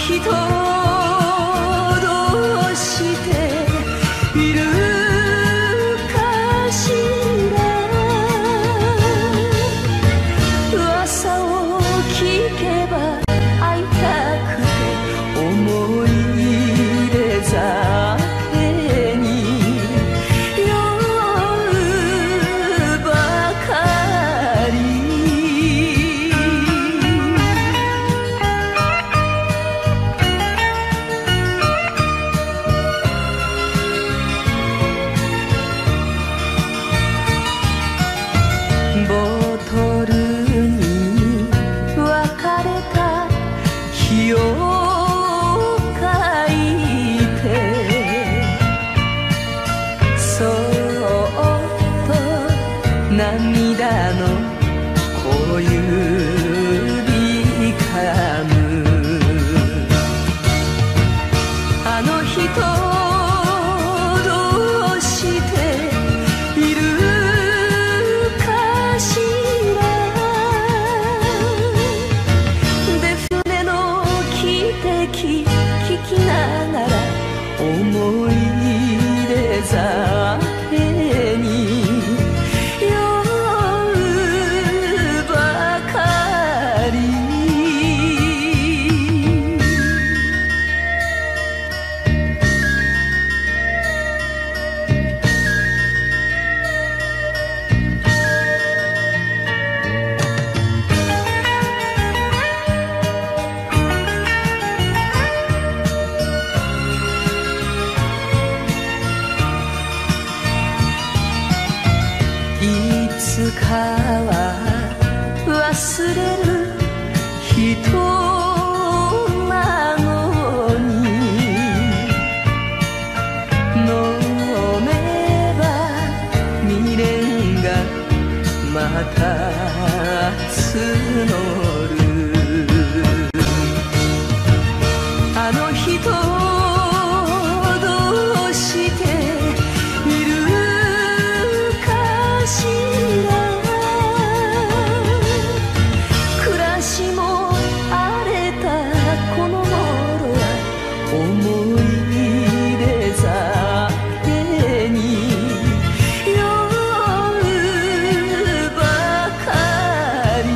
人どうしているかしら。噂を聞けば会いたくて思い出酒に酔うばかり。ボトルに別れた日を書いてそっと涙の小指噛む。あの人どうしているかしら。で船の汽笛聞きながら思い出酒に酔うばかり。いつかは忘れる人なのに飲めば未練がまた募る。あの人どうしているかしら。暮らしも荒れたこの頃は思い出酒に酔うばかり。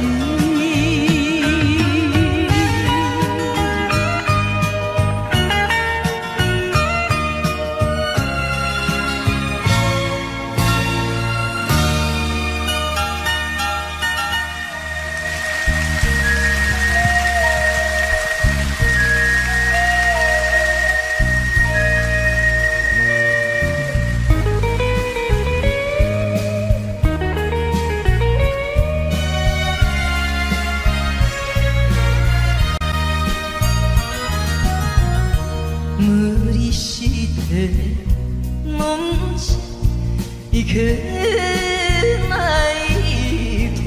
無理して飲んじゃいけないと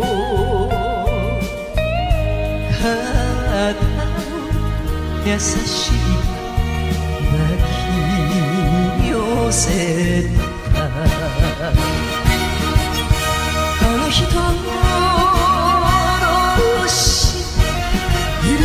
肩を優しい抱き寄せた。あの人どうしている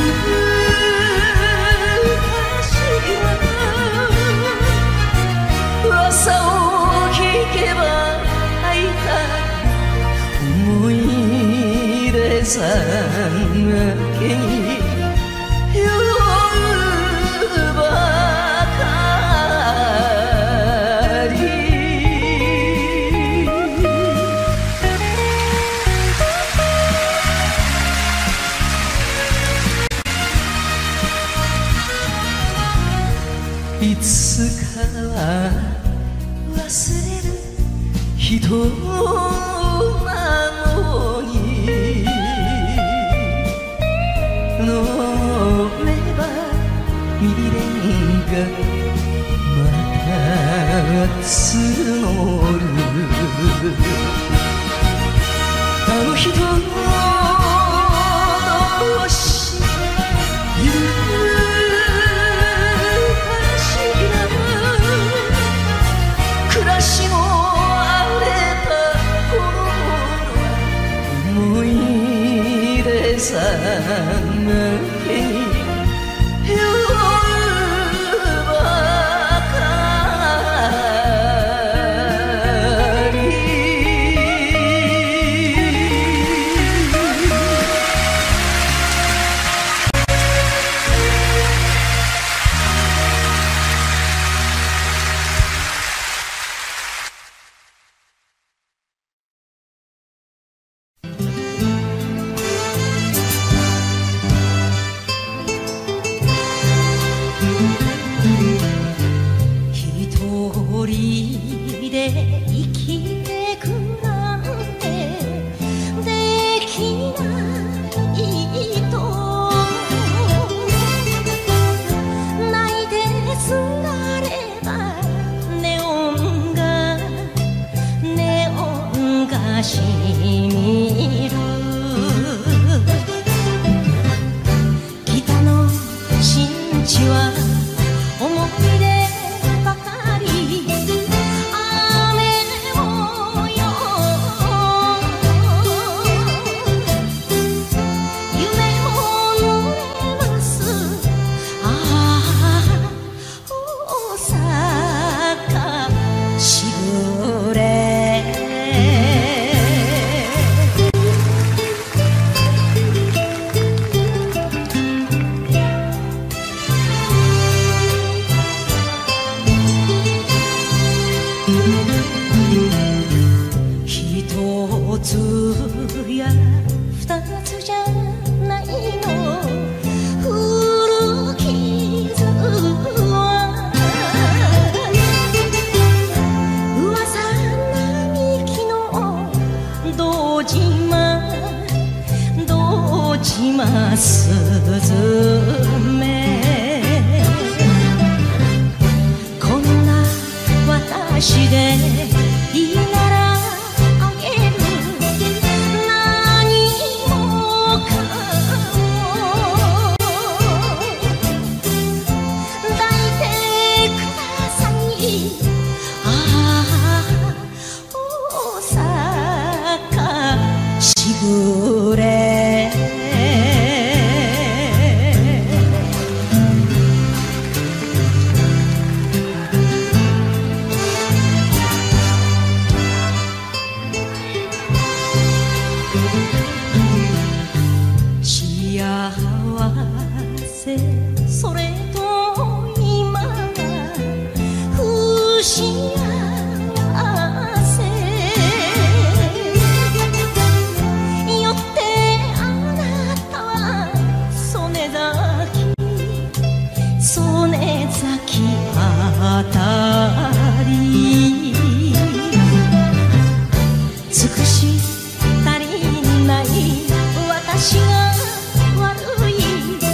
噂を聞けば会いた思い出酒に酔うばかり。いつかは忘れる人なのに飲めば未練がまた募る。あの人どうしている暮らしも荒れた頃は思い出酒に酔めこんな私でいいならあげる何もかも抱いてくださいああ大阪しぐれそれと今不幸せよってあなたは曽根崎あたり尽くし足りない私が悪い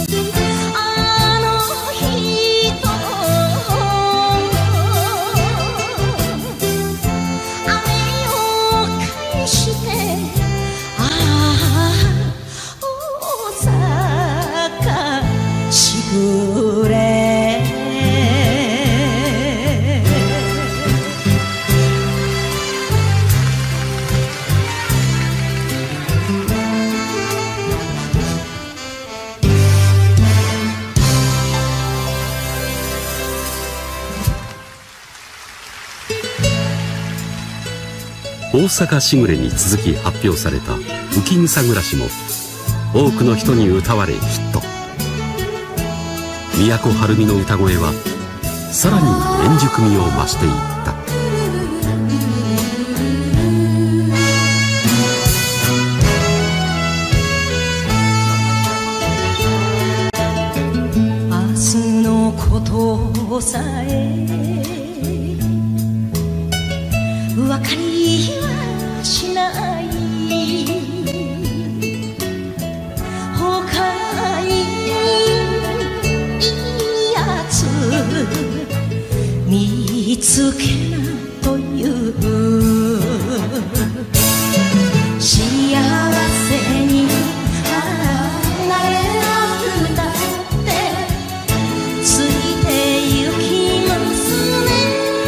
大阪しぐれに続き発表された浮草暮らしも多くの人に歌われヒット。都はるみの歌声はさらに円熟味を増していった。 明日のことさえ分かりはしない他にいいやつ見つけなという幸せになれなくたってついてゆきますね。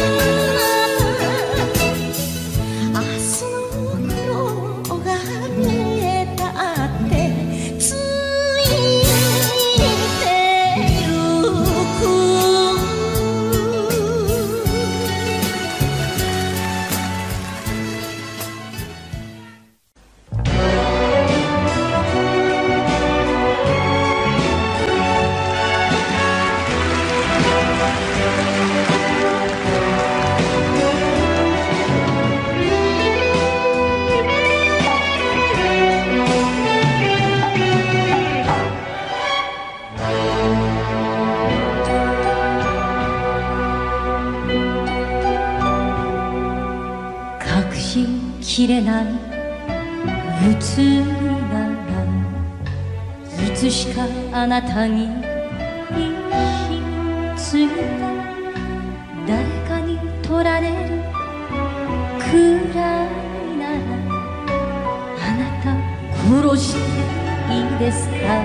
きれない移りがいつしかあなたに火ついた誰かに取られるくらいならあなた殺していいですか。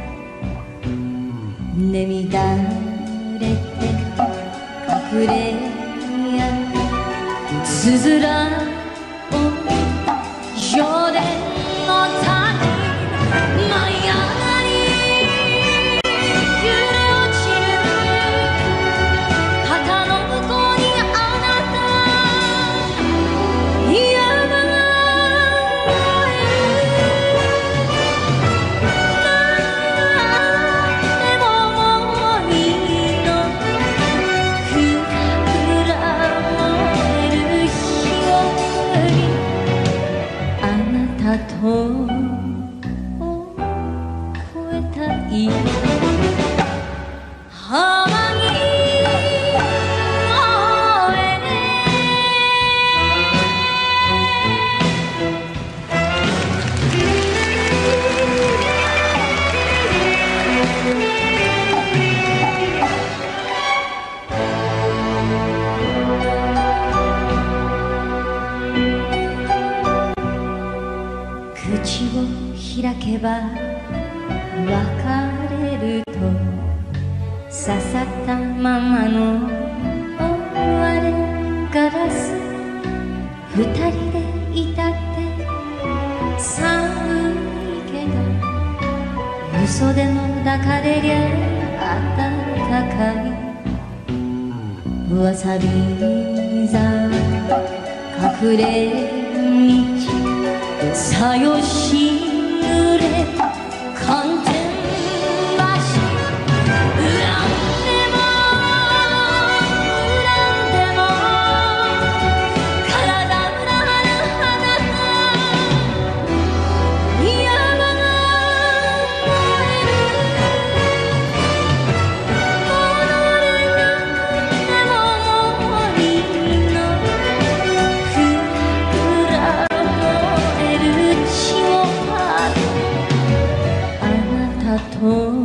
ね乱れて隠れやつづら少年の谷舞い上がり揺れ落ちる旗の向こうにあなた山が燃えるなんでももういいのふらふら燃える火よりとを超えたい浜に燃えけば別れると刺さったままの割れガラス二人でいたって寒いけど嘘でも抱かれりゃ暖かいわさび座隠れ道さよしぬれ寒天橋恨んでも恨んでも体裏肌山が燃える戻れなくても森の蔵燃える血を吐くあなたと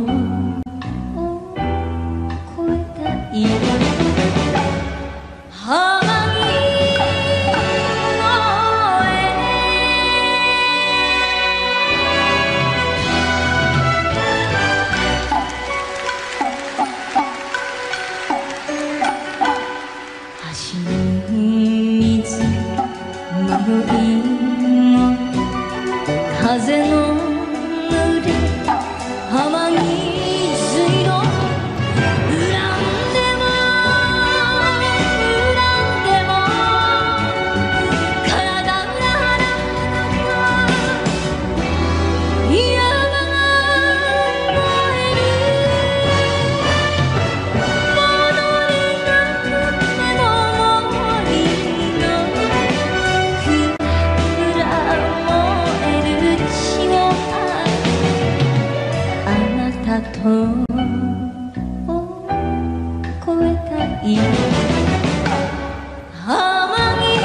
風の濡れ浜に水色恨んでも恨んでも体裏腹山が燃える戻れなくても森のと越えたい浜に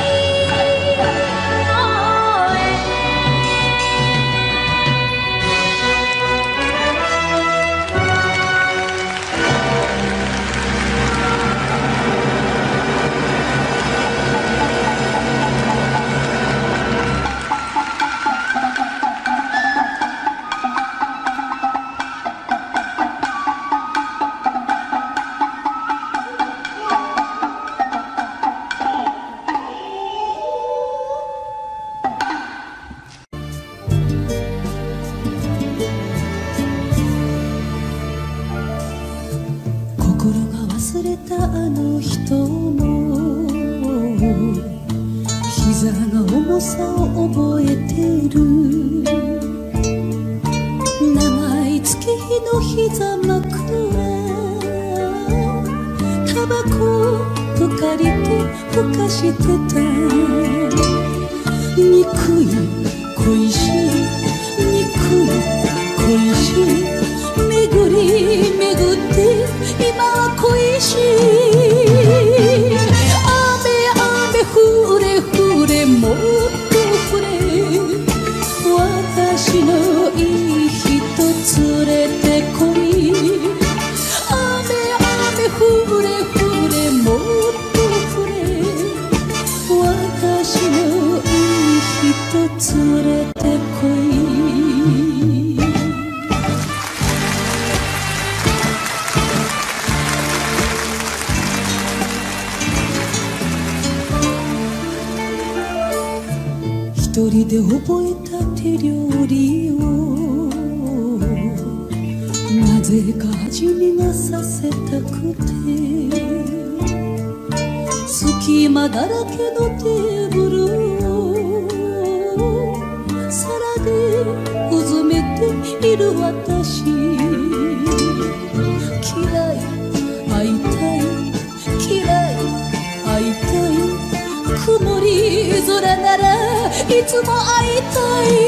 忘れたあの人も膝の重さを覚えてる長い月日の膝枕タバコと借りてふかしてた憎い恋しい憎い恋しい巡り巡って今は恋しい雨雨降れ降れもっと降れ私のいい人連れてこい雨雨降れ降れもっと降れ私のいい人連れてこい一人で覚えた手料理をなぜか味見がさせたくて隙間だらけのテーブルを皿でうずめている私嫌い会いたい嫌い会いたい曇り空ならいつも会いたい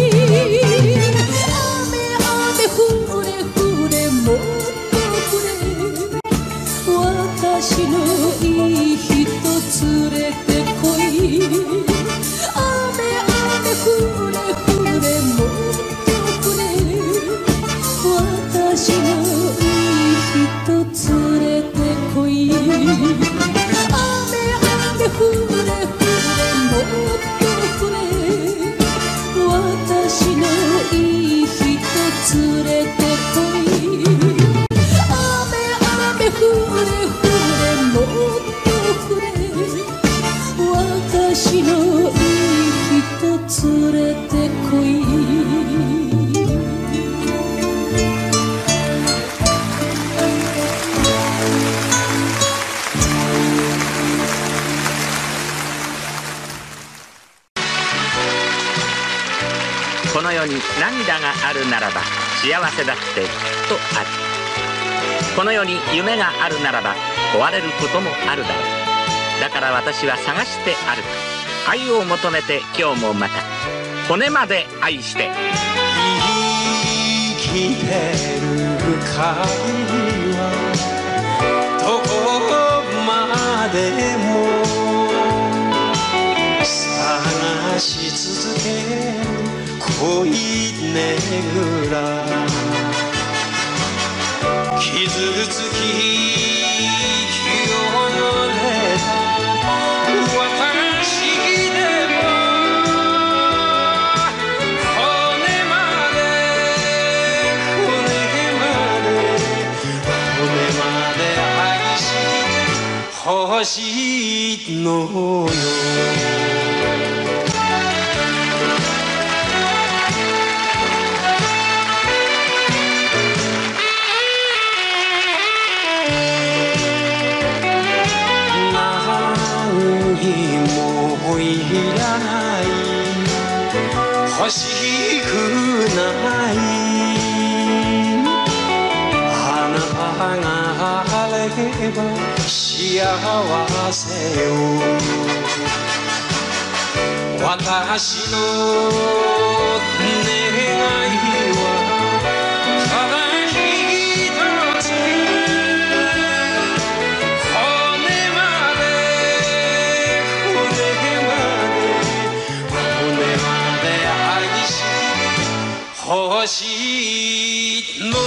雨雨降れ降れもっと降れ私のいい人連れてこい雨雨降れ降れもっと降れ私のいい人連れてこい雨雨降れ降れもっと私のいい人世に涙があるならば幸せだってきっとある。この世に夢があるならば壊れることもあるだろう。だから私は探して歩く。愛を求めて今日もまた骨まで愛して。 生きてる限りはどこまでも探し続ける恋ねぐら。傷つき清れた私でも骨まで愛してほしいのよ。いらない欲しくない花があれば幸せよ。私の願いはただ一つ。欲しいのよ。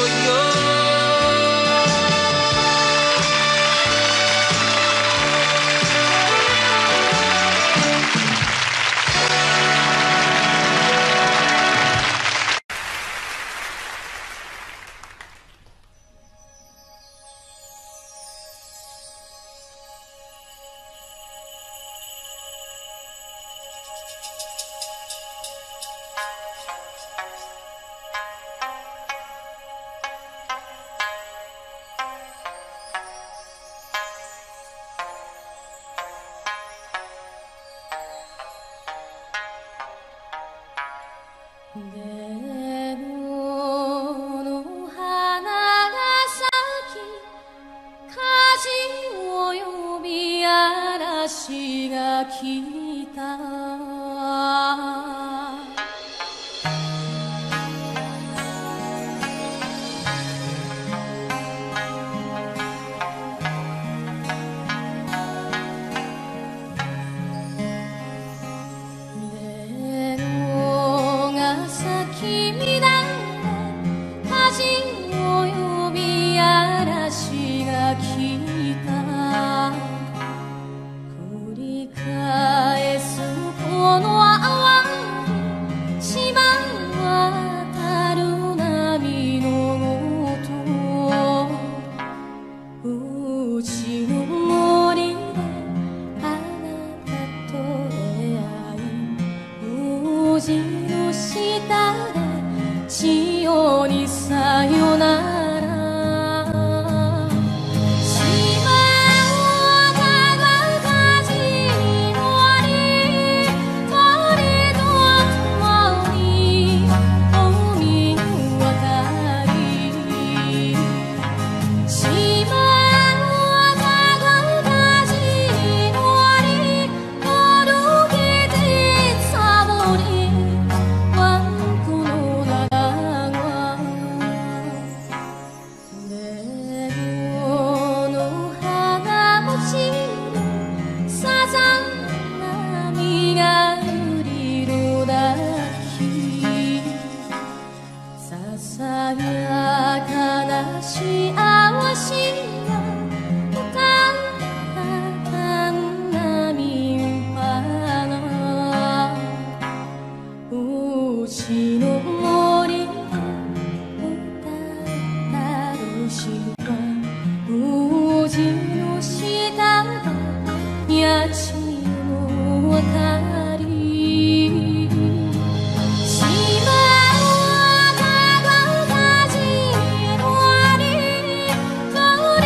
島は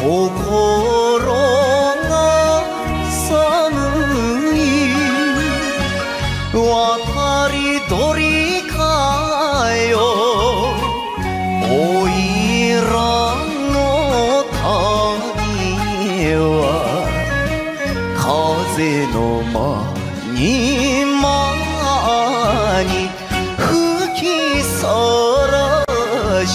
心が寒い渡り鳥かよおいらの旅は風の間に間に吹きさらし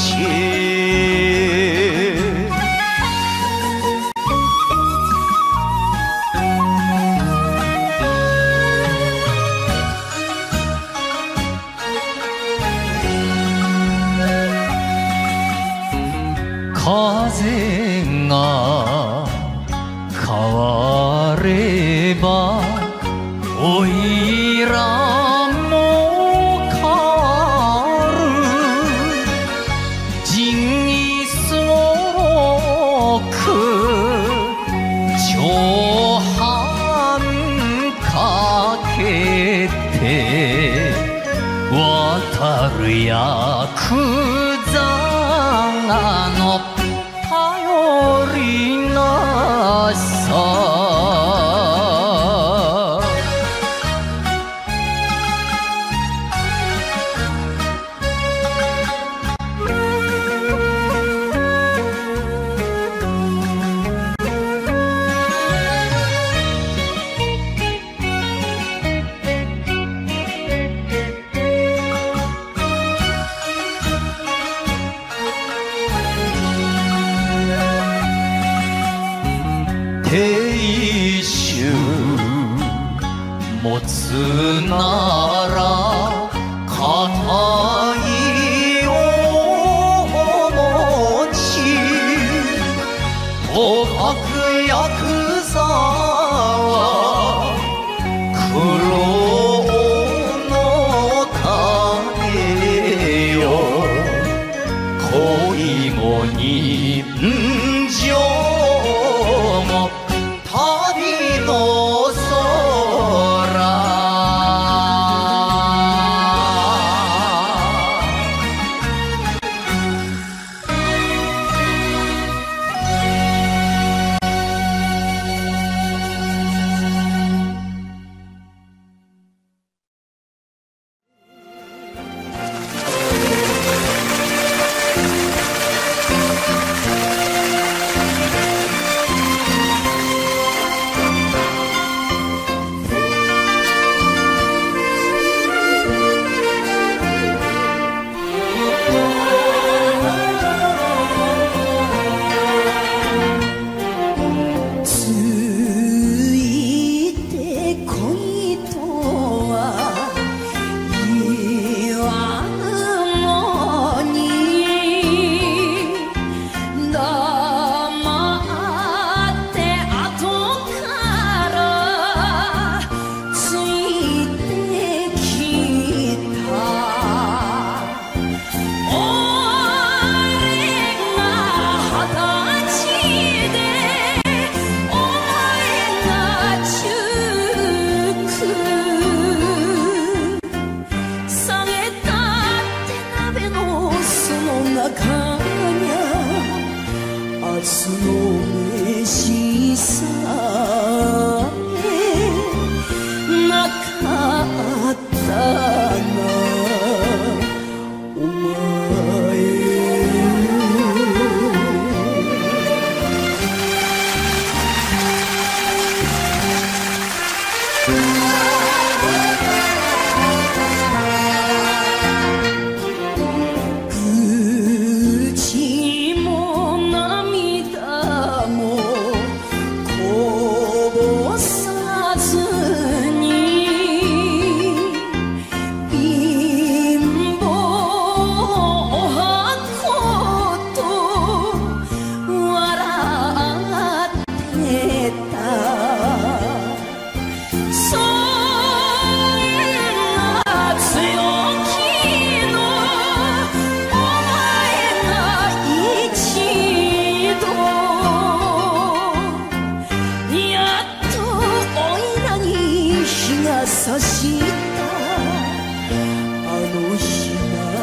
風が変わればおいらも変わる仁義すごく長半かけて渡るヤクザの頼りなさ亭主持つなら固いお持ち捕獲ヤクザは苦労の種よ恋も人情も旅の空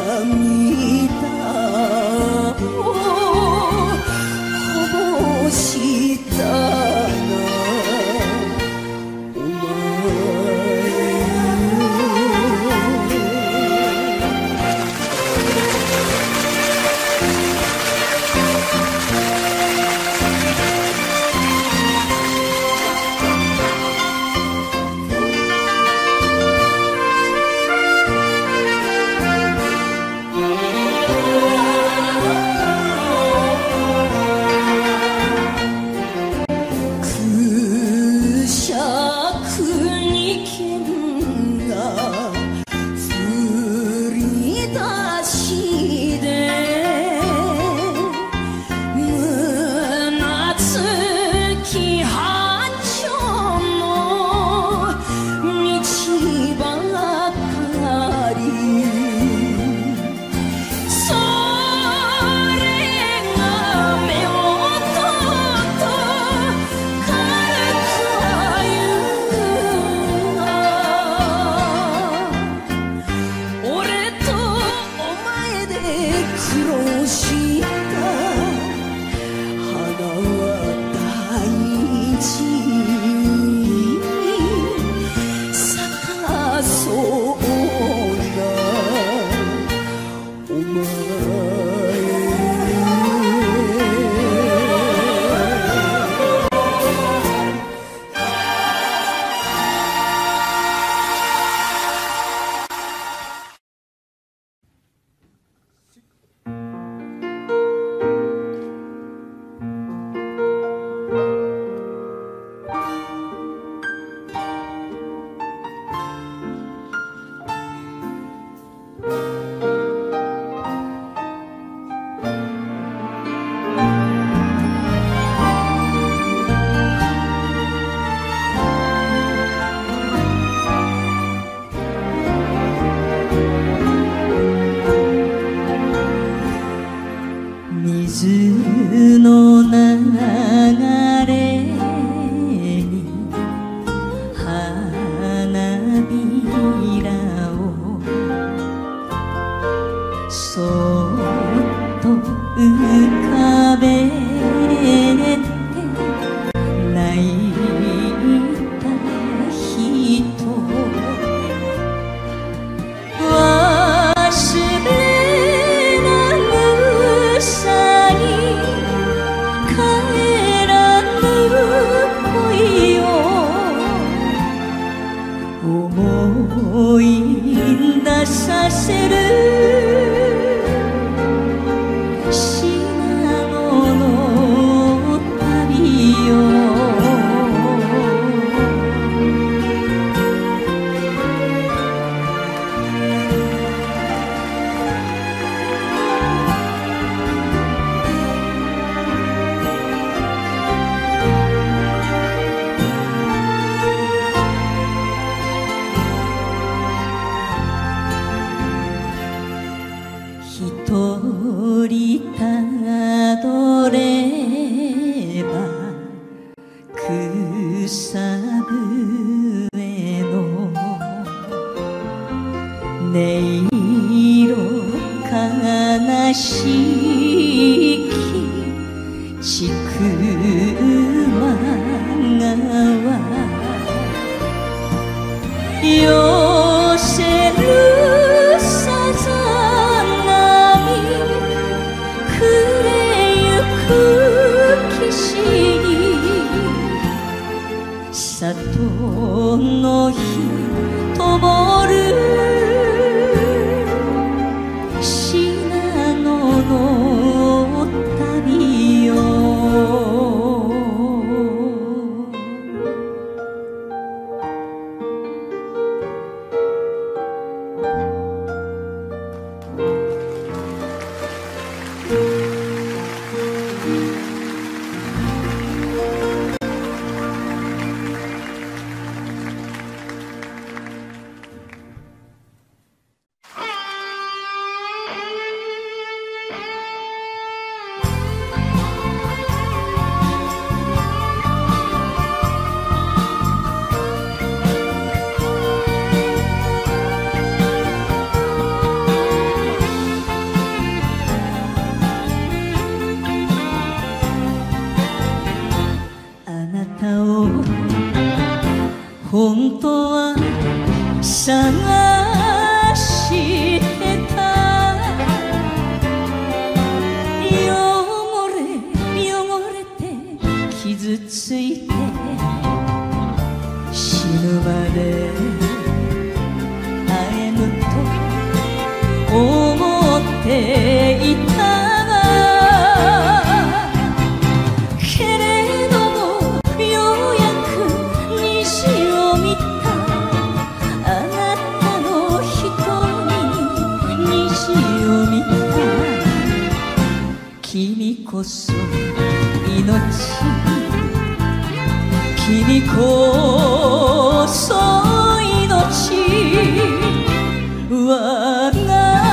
涙をこぼし帰らぬ恋を思い出させる信濃の旅よ一人たどれば草笛の音色悲しき千曲川寄せるさざ波暮れゆく岸に里の火灯る信濃の旅よ本当は探してた汚れて傷ついて死ぬまで会えぬと思っていた君こそ命君こそ命我が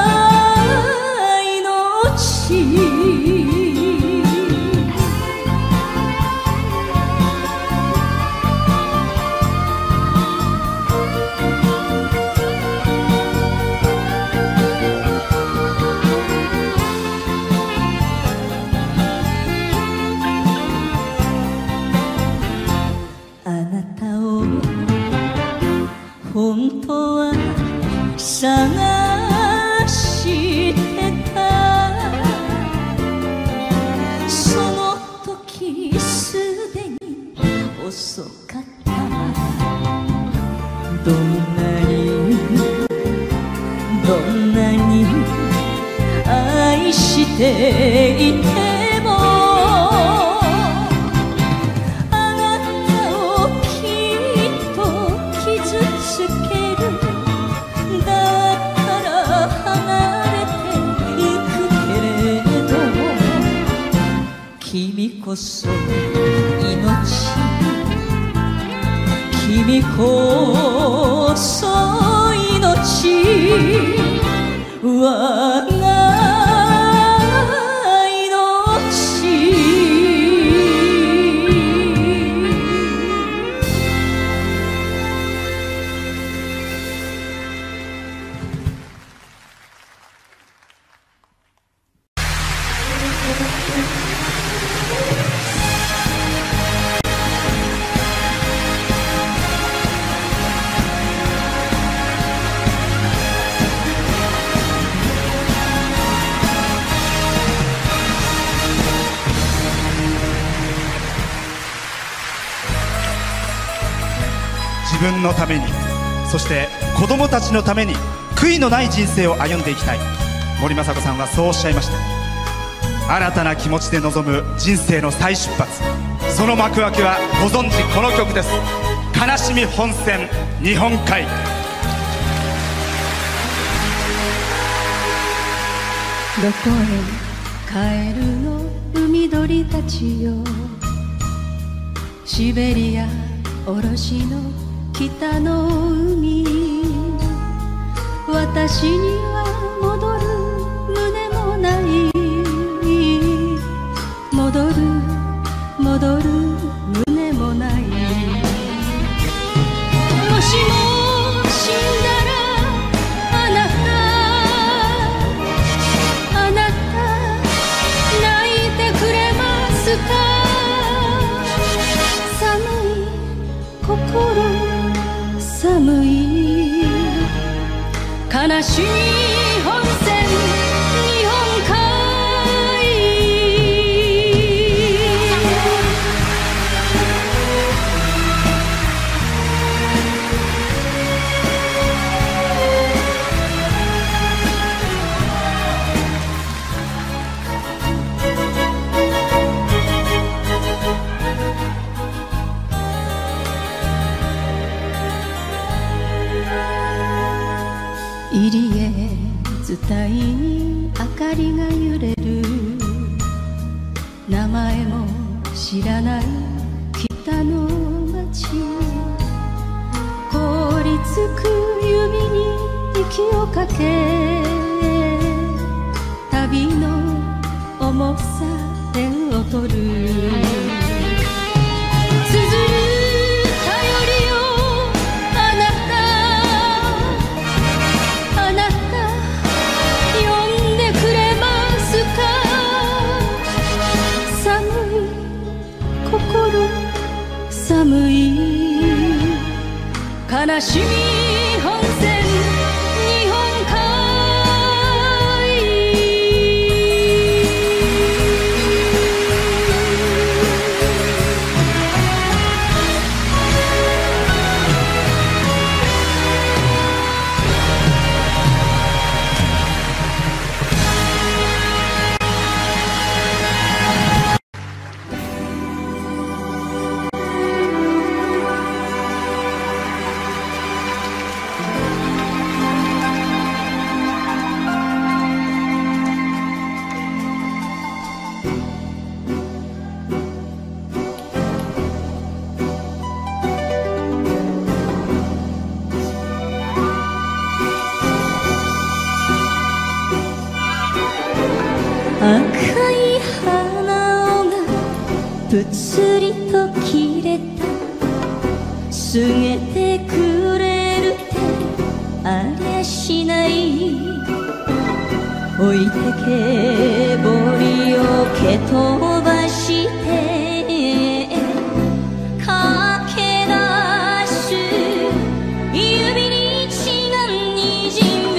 本当は探してたその時すでに遅かったどんなに愛していても君こそ命君こそ命我が自分のために、そして子供たちのために悔いのない人生を歩んでいきたい。森昌子さんはそうおっしゃいました。新たな気持ちで臨む人生の再出発、その幕開けはご存知この曲です。悲しみ本線日本海。 どこへ帰るの海鳥たちよ、シベリアおろしの北の海、私には戻る胸もない、戻る胸もない。もしも死んだらあなた泣いてくれますか。寒い心寒い悲しみ本線日本海。入り江伝いに明かりが揺れる、名前も知らない北の街、凍りつく指に息をかけ、旅の重さ手を取る。寒い悲しみ本線日本海。赤い花がぷつりと切れた、すげてくれるってありゃしない、置いてけぼりを蹴飛ばして駆け出す指に血がにじむ。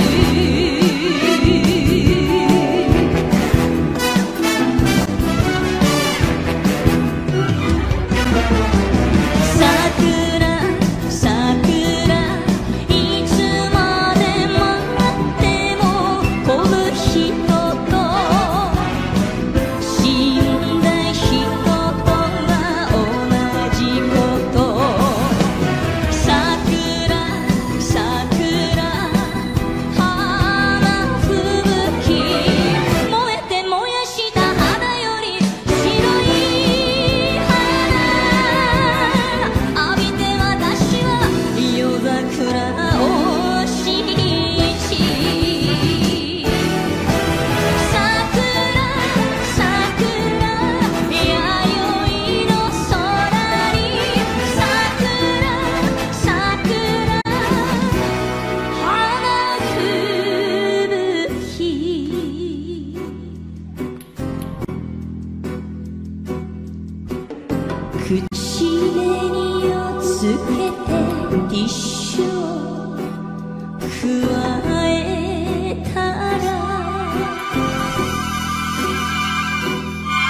口紅をつけてティッシュを加えたら、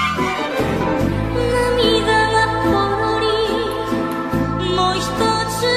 涙がポロリもう一つ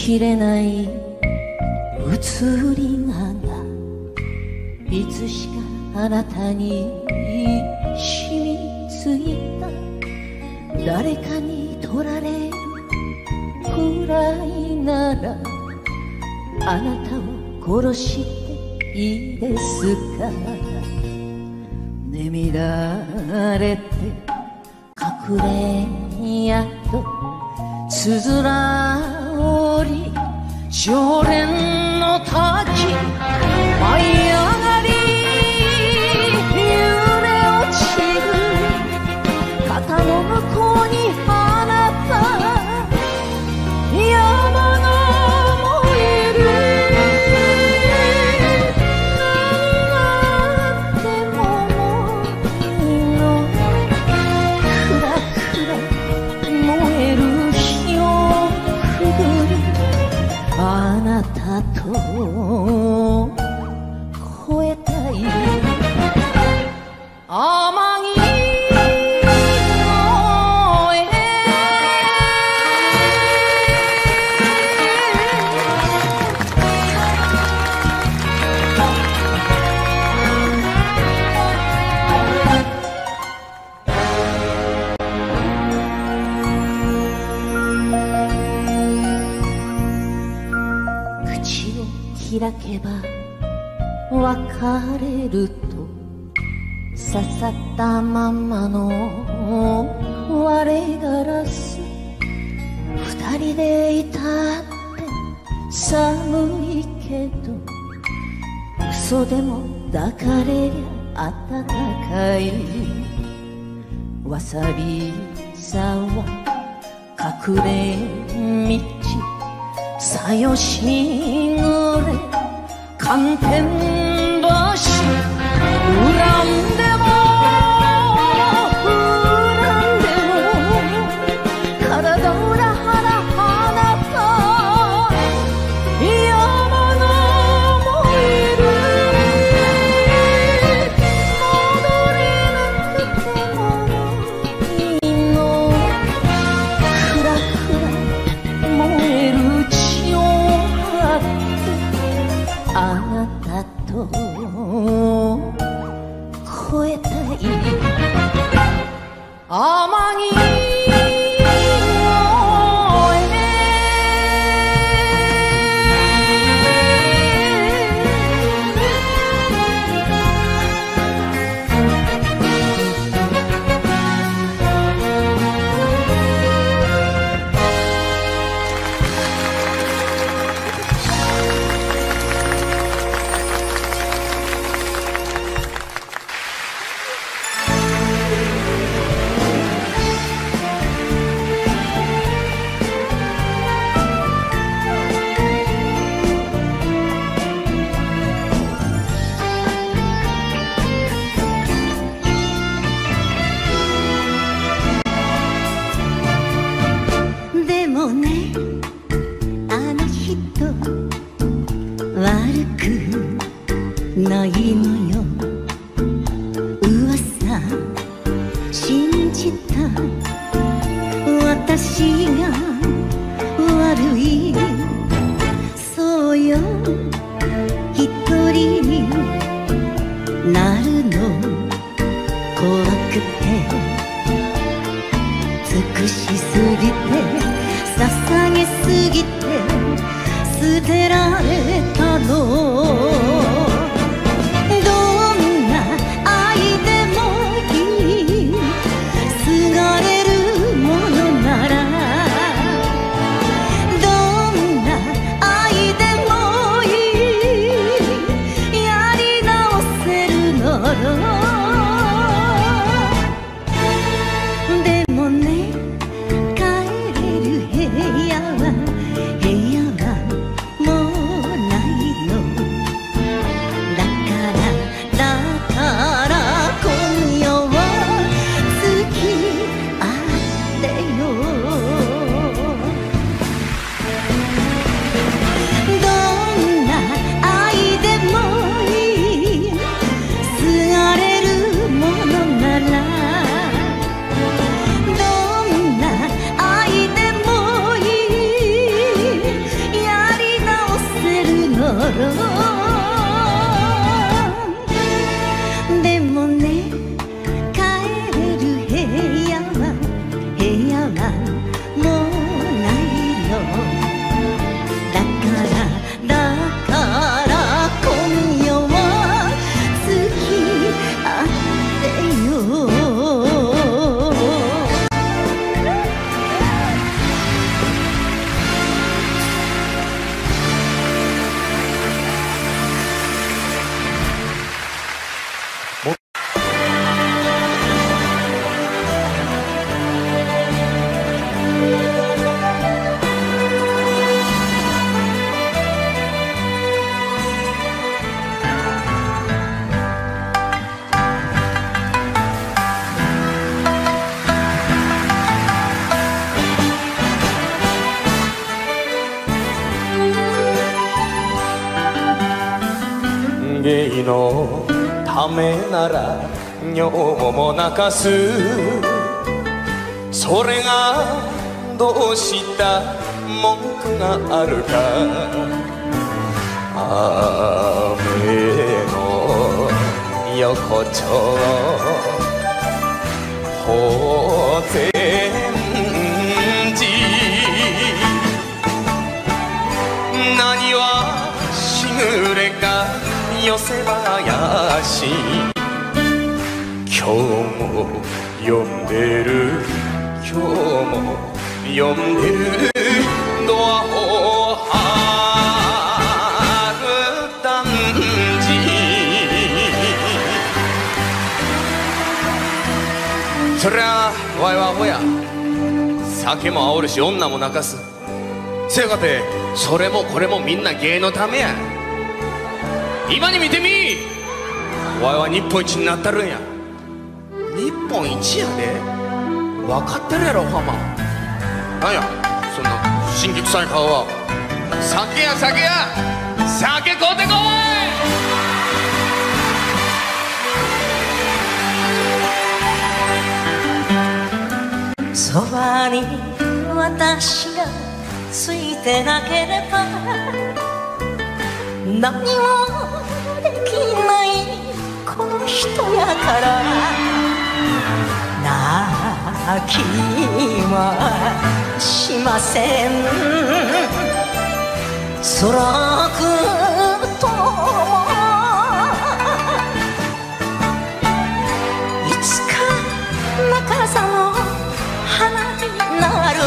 きれない移りがいつしかあなたに染みついた。誰かに取られるくらいならあなたを殺していいですか。眠られて隠れ宿つづら折り常連の滝舞い上がり揺れ落ちる肩の向こうにあなた山が燃える。何があってももういいの。くらくら燃える火をくぐりあなたと越えたい。天城開けば別れると刺さったまんまの割れガラス。二人でいたって寒いけど嘘でも抱かれりゃ暖かい。わさび沢隠れ道さよしぐれ寒天橋恨んでも恨んでも体裏腹あなた山が燃える。戻れなくてもいいの。くらくら燃える血を張ってあなたと越えたい。天城ないのよ。噂信じた私が悪い。そうよ一人になるの怖くて尽くしすぎて捧げすぎて捨てられたの。 君のためなら女房も泣かす。それがどうした文句があるか。雨の横丁法善寺、何はしぐれか寄せ林、今日も呼んでる、今日も呼んでる、ドアを張る団地。そりゃわいはアホや。酒も煽るし女も泣かす。せやかてそれもこれもみんな芸のためや。今に見てみ、わいは日本一になったるんや。日本一やで。分かってるやろファマ。なんやそんな辛気臭い顔は。酒や酒や、酒買うてこい。そばに私がついてなければ何もできないこの人やから、泣きはしません。辛くともいつか中さの花になる。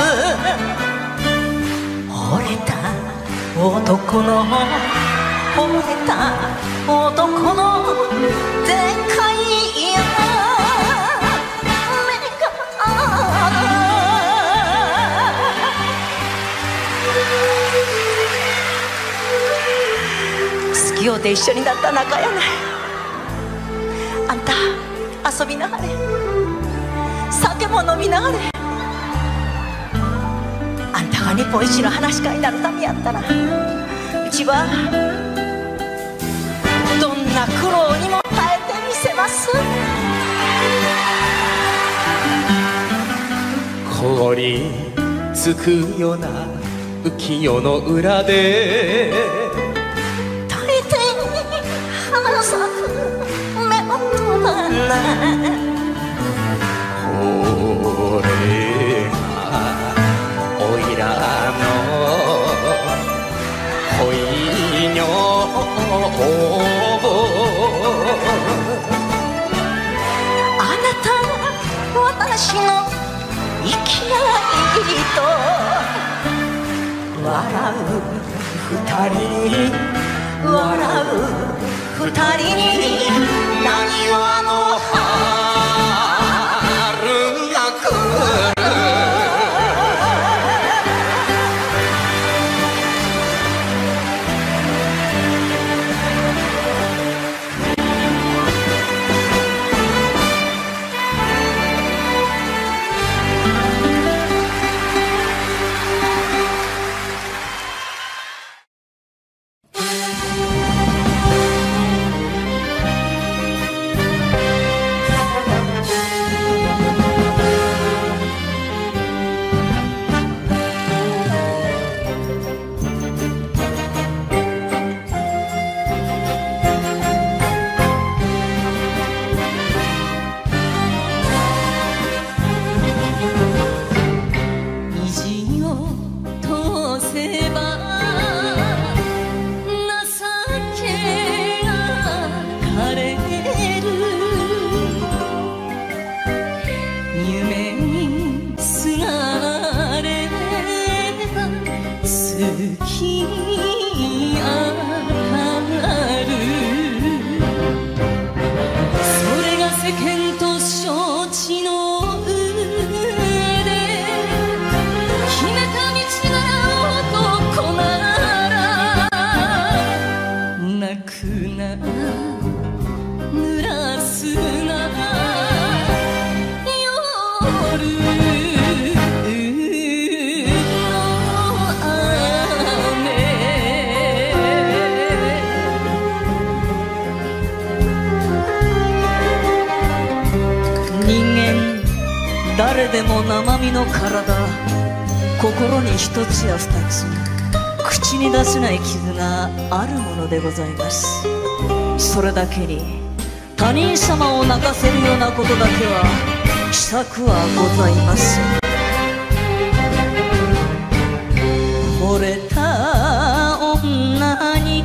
惚れた男の、惚れた男のでかい目がある。好きようて一緒になった仲やない。あんた遊びなはれ、酒も飲みなはれ。あんたが日本一の話し家になるためやったら、うちはどんな苦労にも耐えてみせます。 凍りつくような浮世の裏で大抵花咲く目を閉まない。 これがおいらの恋女房。 あなたは私の生きないと笑う二人、笑う二人になにわの春が来る。 誰でも生身の体、心に一つや二つ口に出せない傷があるものでございます。それだけに他人様を泣かせるようなことだけはしたくはございません。惚れた女に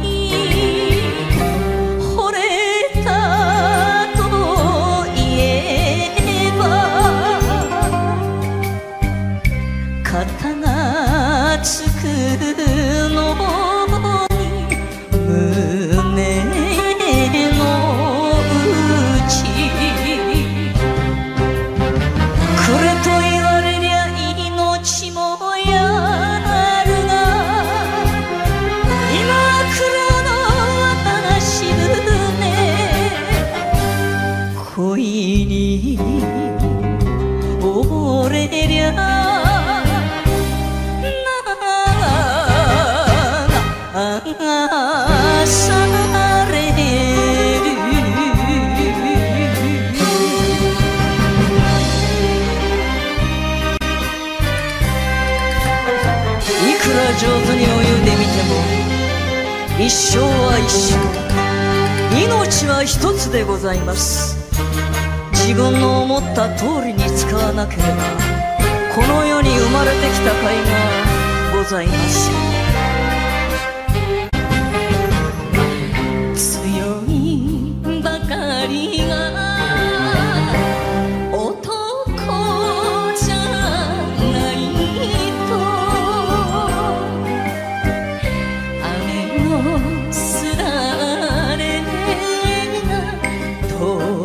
惚れたと言えば肩がつくのに胸の内くれと言われりゃ命もやなるが今黒の私舟恋に溺れりゃされる。いくら上手に泳いでみても一生は一生、命は一つでございます。自分の思った通りに使わなければこの世に生まれてきた甲斐がございません。強いばかりが男じゃないと雨のすだれが当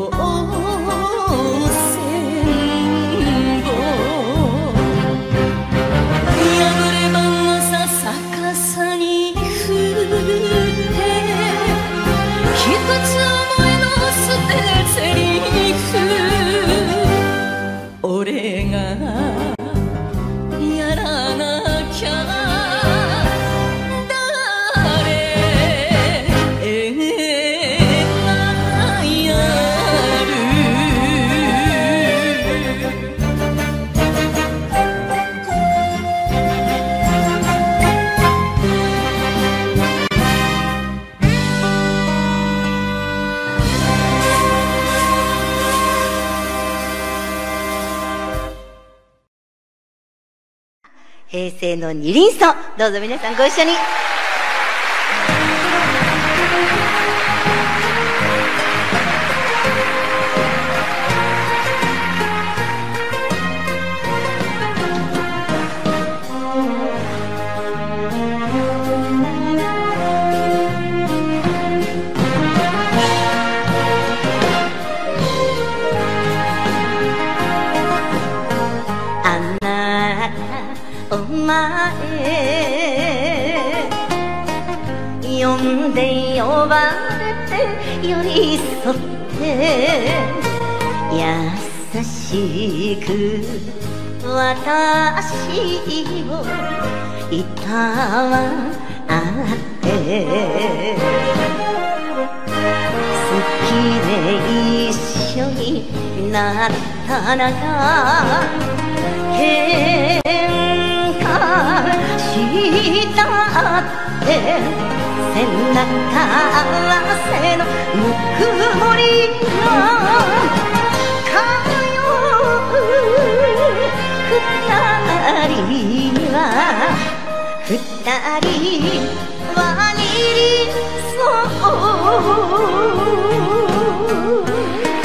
選後破ればさ逆さに降って一つ思いの捨て台詞、俺がやらなきゃ誰がやる。 平成の二輪奏、どうぞ皆さんご一緒に。お前呼んで呼ばれて寄り添って優しく私をいたわって好きで一緒になったなら喧嘩したって背中合わせのぬくもりが通う二人は握りそう。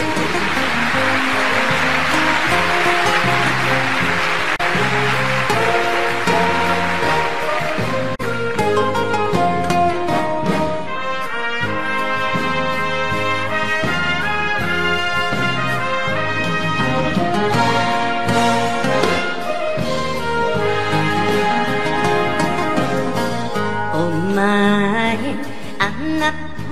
あなた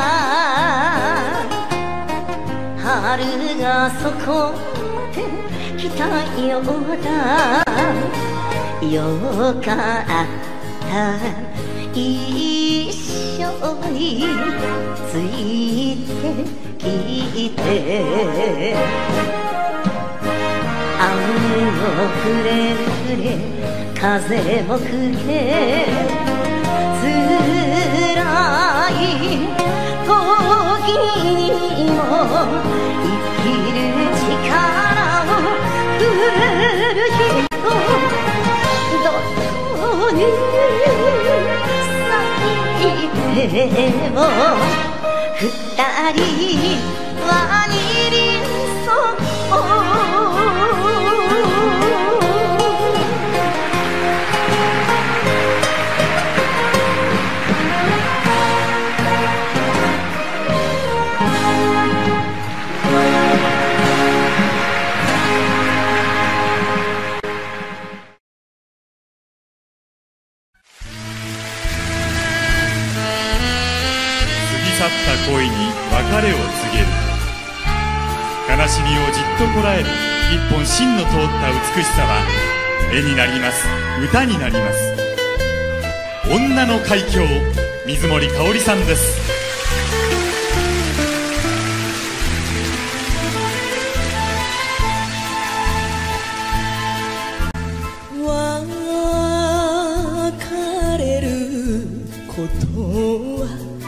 春がそこまで来たようだよかった一緒についてきてくれくれ風もくれ辛い時にも生きる力をくれる人どこに咲いても二人は二輪去った恋に別れを告げる。悲しみをじっとこらえる一本芯の通った美しさは絵になります、歌になります。女の海峡、水森かおりさんです。 別れることは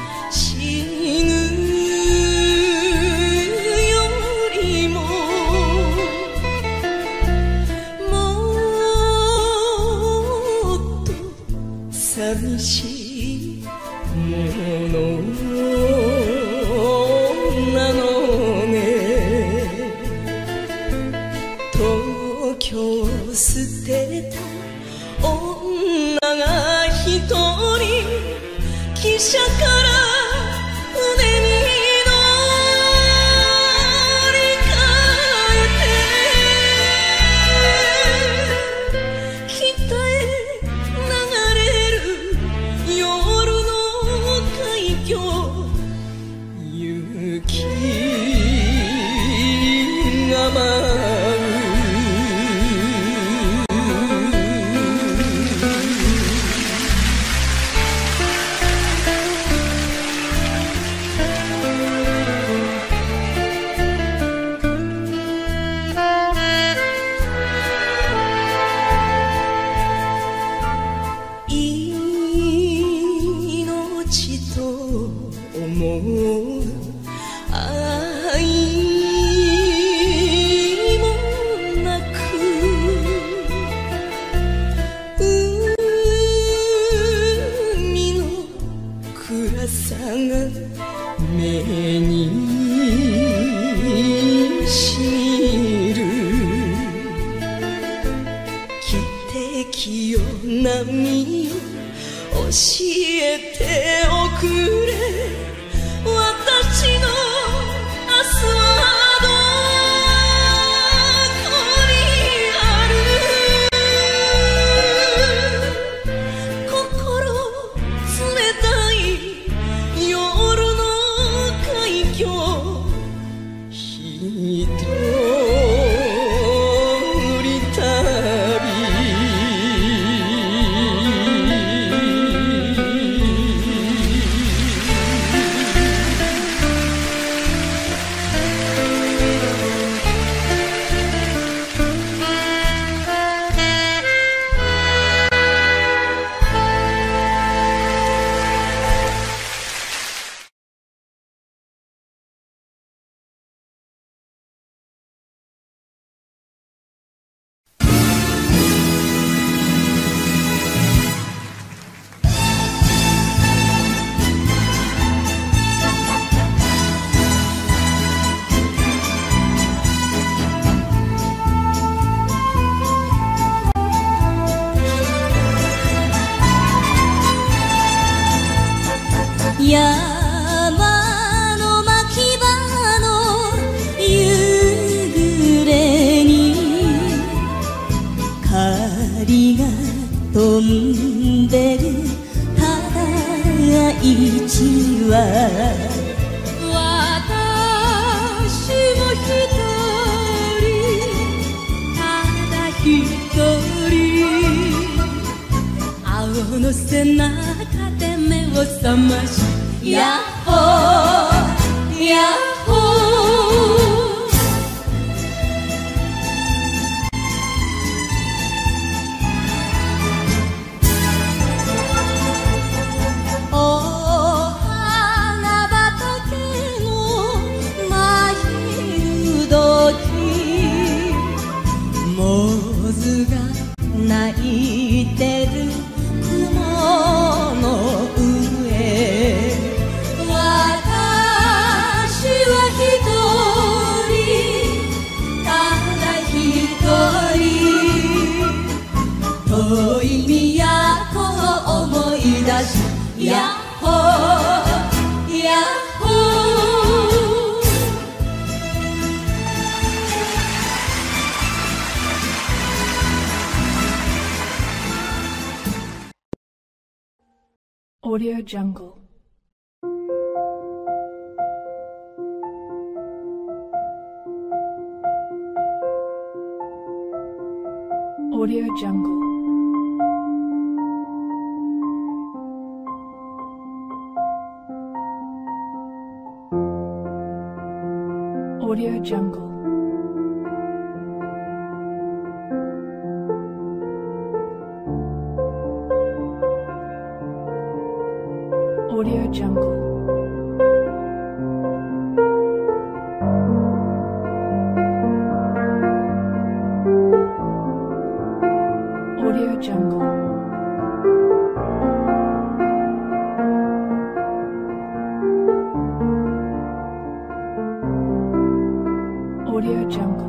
寂しいものなのね。東京を捨てた女が一人汽車から船に乗り換えて北へ波を教えておくれ。私の明日はどこにある。心冷たい夜の海峡、一人旅。山の牧場の夕暮れに雁が飛んでるただ一羽。私も一人ただ一人青の背中で目を覚ましヤッホーヤッホー Audio Jungle. Audio Jungle. Audio Jungle. Audio Jungle. Audio Jungle. Audio Jungle.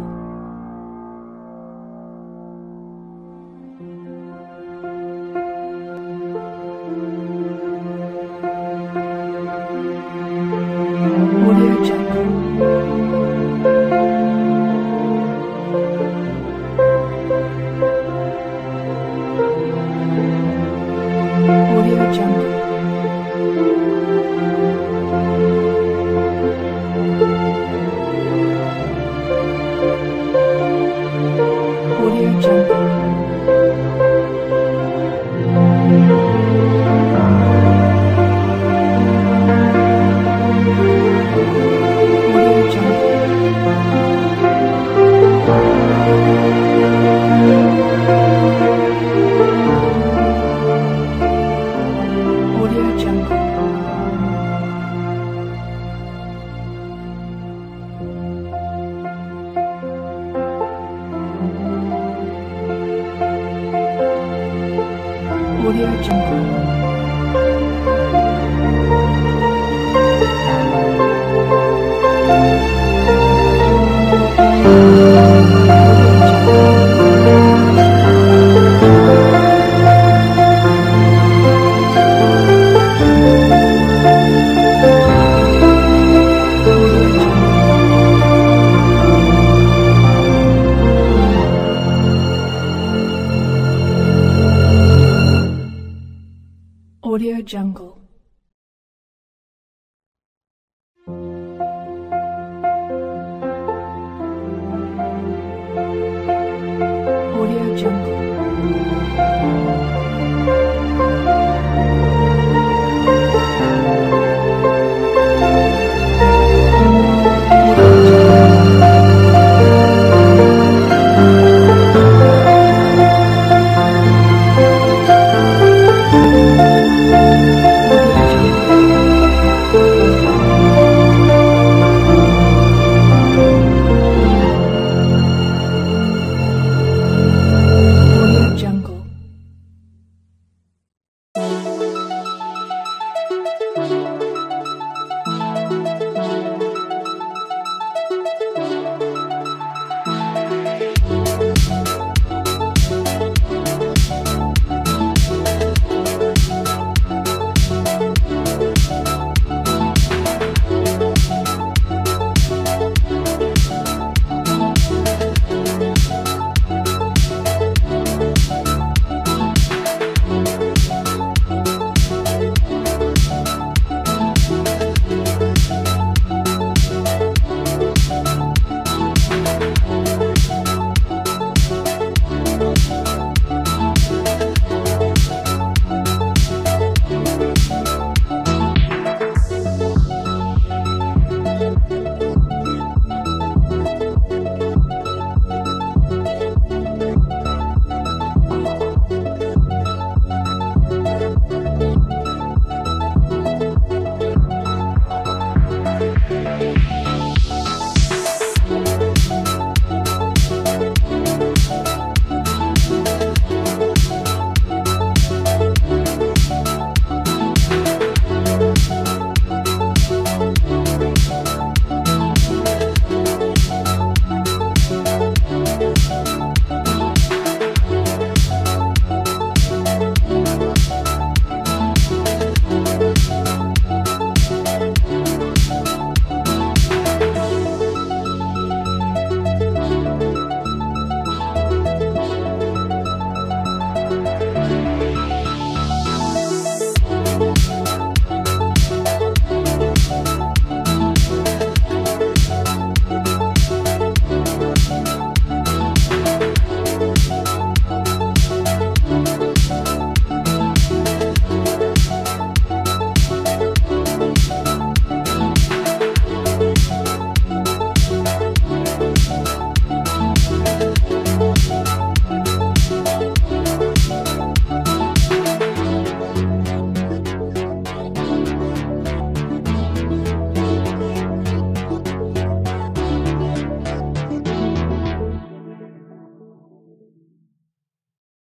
Audio Jungle.